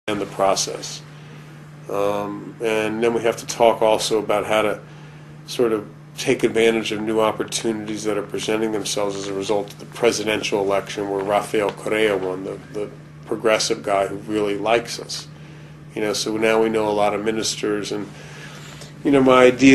and the process. And then we have to talk also about how to sort of take advantage of new opportunities that are presenting themselves as a result of the presidential election where Rafael Correa won, the progressive guy who really likes us. So now we know a lot of ministers, and my idea